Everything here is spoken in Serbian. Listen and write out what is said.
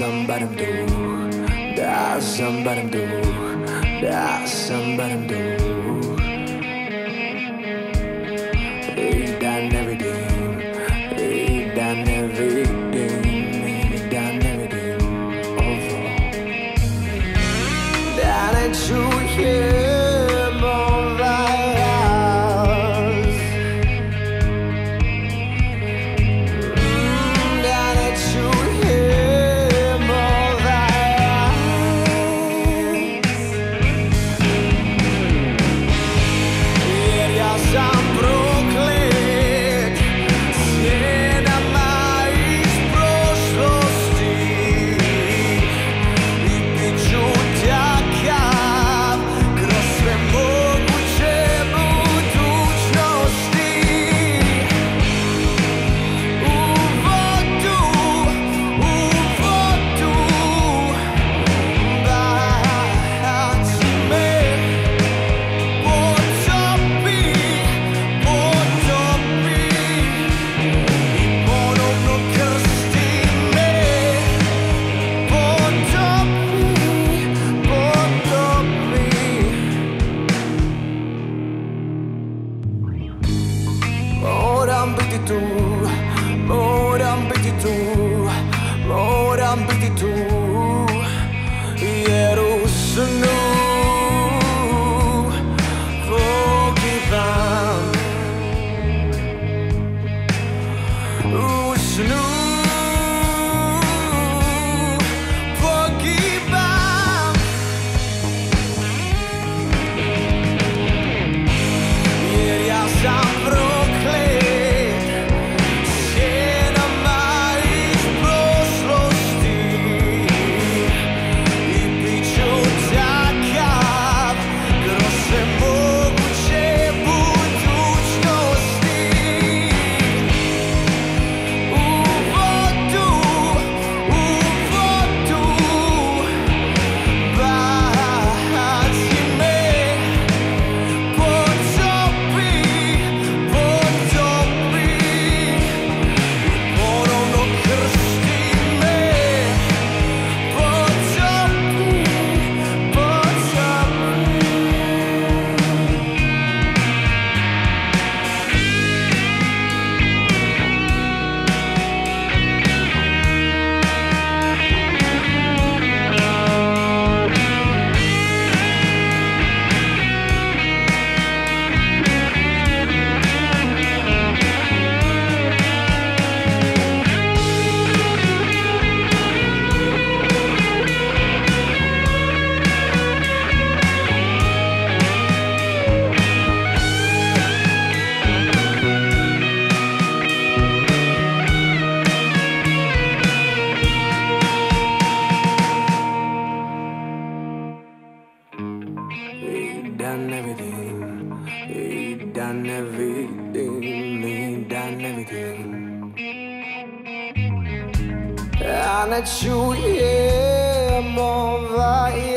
sambarem duch, da sambarem duch, da sambarem duch. Ik dan everything, ik dan everything, ik dan everything over. Dan het je hem overal. Dan het je hem overal. Jer ja sam proklet, sjenama iz prošlosti i bit ću takav kroz sve moguće budućnosti. U vodu, baci me, potopi, i ponovno krsti me, potopi. Moram biti tu, moram biti tu, moram biti tu, jer u snu pogibam. U snu pogibam. Jer ja sam proklet, sjenama iz prošlosti i bit ću takav kroz sve moguće budućnosti. U vodu, baci me, potopi, i ponovno krsti me, potopi. He done everything, he done everything, he done everything. A ne čujem